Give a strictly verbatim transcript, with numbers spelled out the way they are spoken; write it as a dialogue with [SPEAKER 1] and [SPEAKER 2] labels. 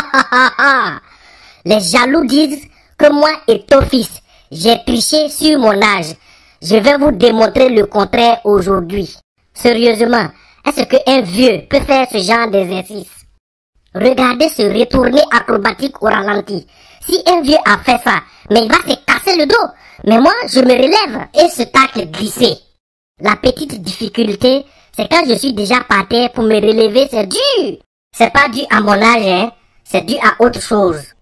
[SPEAKER 1] Les jaloux disent que moi et ton fils, j'ai triché sur mon âge. Je vais vous démontrer le contraire aujourd'hui. Sérieusement, est-ce qu'un vieux peut faire ce genre d'exercice? Regardez ce retourné acrobatique au ralenti. Si un vieux a fait ça, mais il va se casser le dos. Mais moi, je me relève et ce tacle glissé. La petite difficulté, c'est quand je suis déjà par terre pour me relever, c'est dur. C'est pas dû à mon âge, hein. C'est dû à autre chose.